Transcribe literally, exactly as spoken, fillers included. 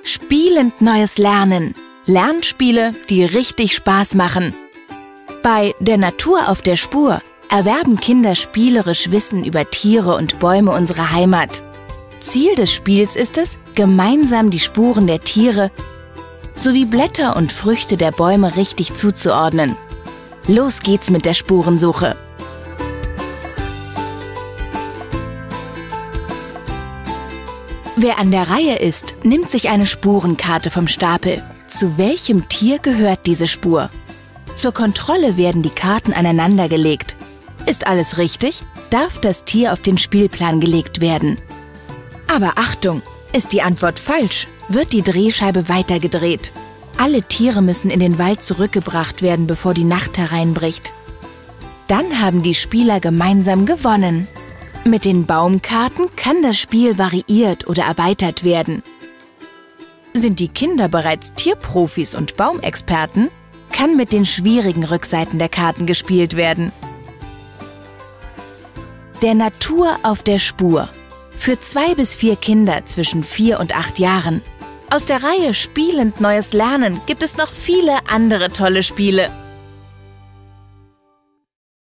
Spielend neues Lernen. Lernspiele, die richtig Spaß machen. Bei Der Natur auf der Spur erwerben Kinder spielerisch Wissen über Tiere und Bäume unserer Heimat. Ziel des Spiels ist es, gemeinsam die Spuren der Tiere sowie Blätter und Früchte der Bäume richtig zuzuordnen. Los geht's mit der Spurensuche! Wer an der Reihe ist, nimmt sich eine Spurenkarte vom Stapel. Zu welchem Tier gehört diese Spur? Zur Kontrolle werden die Karten aneinandergelegt. Ist alles richtig, darf das Tier auf den Spielplan gelegt werden. Aber Achtung, ist die Antwort falsch, wird die Drehscheibe weitergedreht. Alle Tiere müssen in den Wald zurückgebracht werden, bevor die Nacht hereinbricht. Dann haben die Spieler gemeinsam gewonnen. Mit den Baumkarten kann das Spiel variiert oder erweitert werden. Sind die Kinder bereits Tierprofis und Baumexperten, kann mit den schwierigen Rückseiten der Karten gespielt werden. Der Natur auf der Spur. Für zwei bis vier Kinder zwischen vier und acht Jahren. Aus der Reihe Spielend neues Lernen gibt es noch viele andere tolle Spiele.